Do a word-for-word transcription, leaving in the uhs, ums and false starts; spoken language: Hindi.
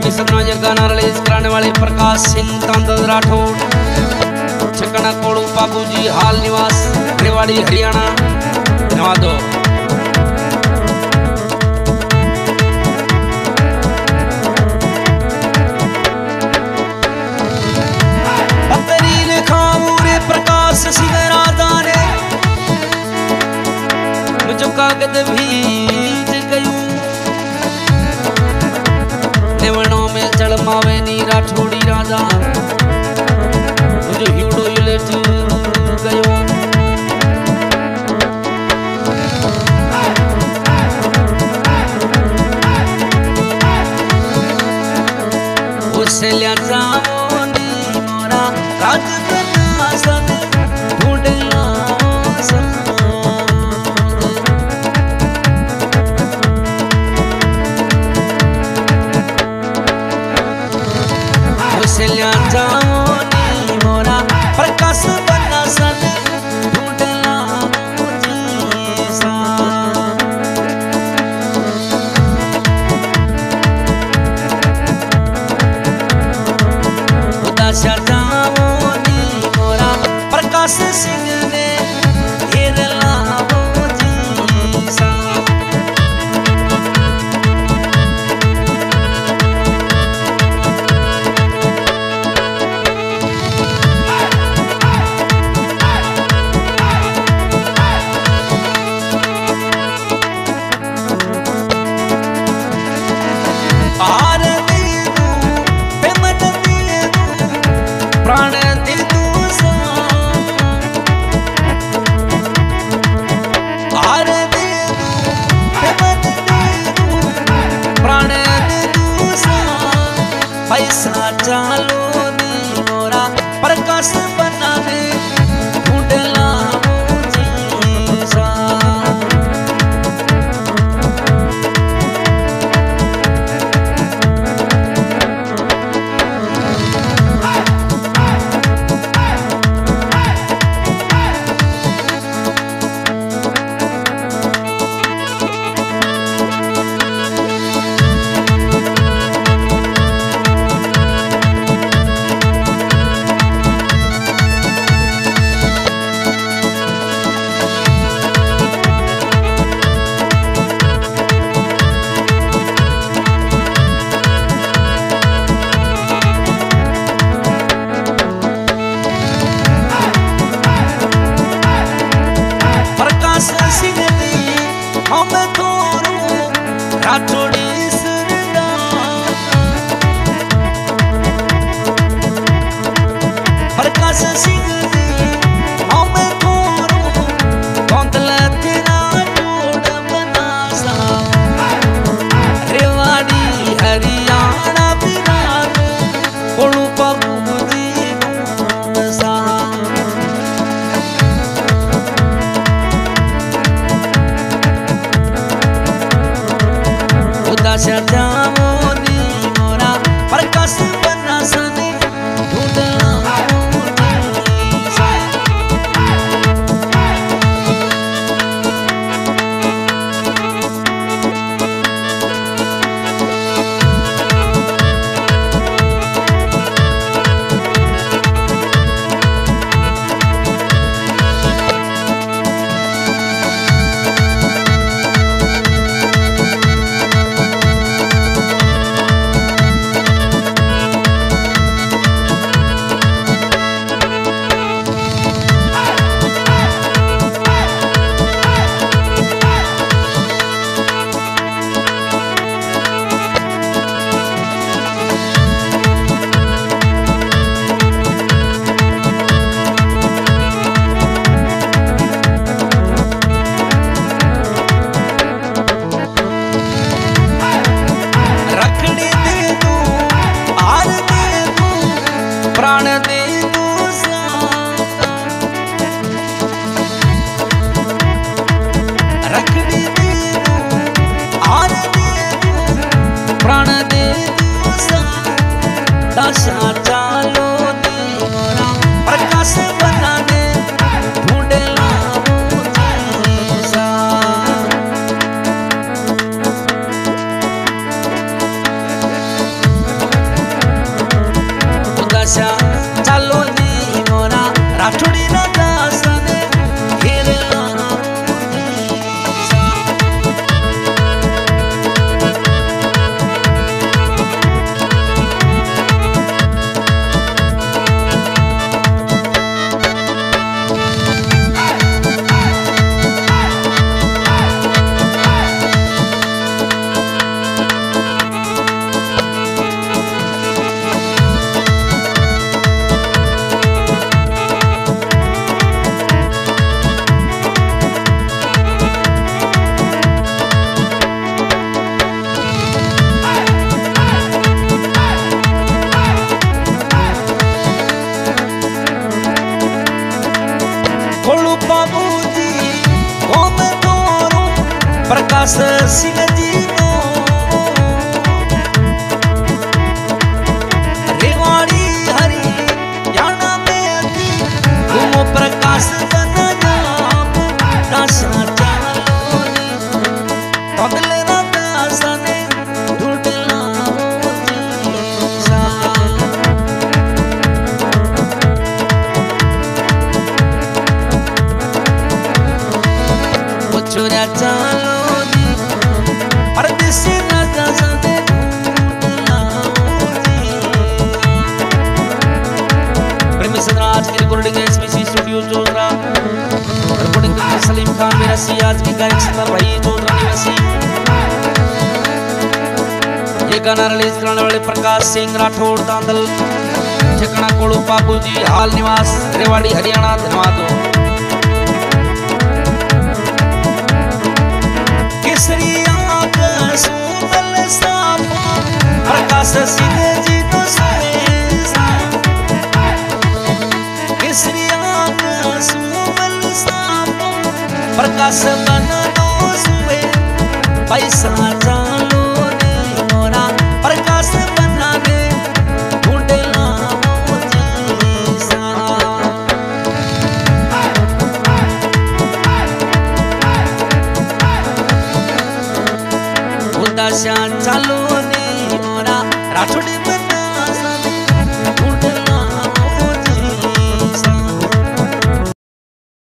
की सपना ये गाना रिलीज कराने वाले प्रकाश सिंह तांदल राठौड़, ठिकाना कोड़ू बाबूजी हाल निवास रेवाड़ी हरियाणा। नवा दो पतरी खाऊरे प्रकाश सिंह राधा ने मुझो कागद भीज गयूं देवणों में चढ़मावे नी राठौड़ी राजा मुझो हिवड़ो युलेट गयो। उसे लिया जाओ नी मोरा राज सन ढूंढला उसे लिया जाओ नी मोरा प्रकाश बना सन ढूंढला मुझे सा। उदासा जाओ नी मोरा प्रकाश सिंह ने घेरला मुझे सा। प्राण दे दू सा आर दे दू प्राण दे दू सा पैसा चालो नी मोरा प्रकाश बना दे ढूंढला मुझे सा। सिंह दी हम थोरू राठौड़ी सरदा प्रकाश सिंह दी हम थोरू कौंतल तेरा जोड़ बना सा। रेवाड़ी हरियाणा बिरान कोड़ू बाबूजी सा। उदासा जाओ नी मोरा प्रकाश बना सन ढूंढला मुझे सा। प्राण दे दू सा रखड़ी दे दू आर दे दू प्राण दे दू सा। दशा चालो नी मोरा प्रकाश बना दे ढूंढला मुझे सा। प्रकाश सिंह जी नो रेवाड़ी हरियाणा में थी घूमो प्रकाश बना नाम दासा चालो ने पगले ना दासा ने ढूंढला छोरा चालो नी परदेसी ना दासा ने ढूंढला प्रेमी सदराज की रिकॉर्डिंग एसपीसी स्टूडियो जोधरा रिकॉर्डिंग करके सलीम खान मेरा सी आज की गायक सदर भाई जोधरा निवासी ये गाना रिलीज कराने वाले प्रकाश सिंह राठौड़ दांदल ठिकाना कोड़ू बाबू जी हाल निवास रेवाड़ी हरियाणा धन्यवाद। प्रकाश सिंह जी तो प्रकाश बना दो सुए पैसा चालो ने मोरा प्रकाश बना दे ढूंढला उदासा चालो ने मोरा राठौड़ बना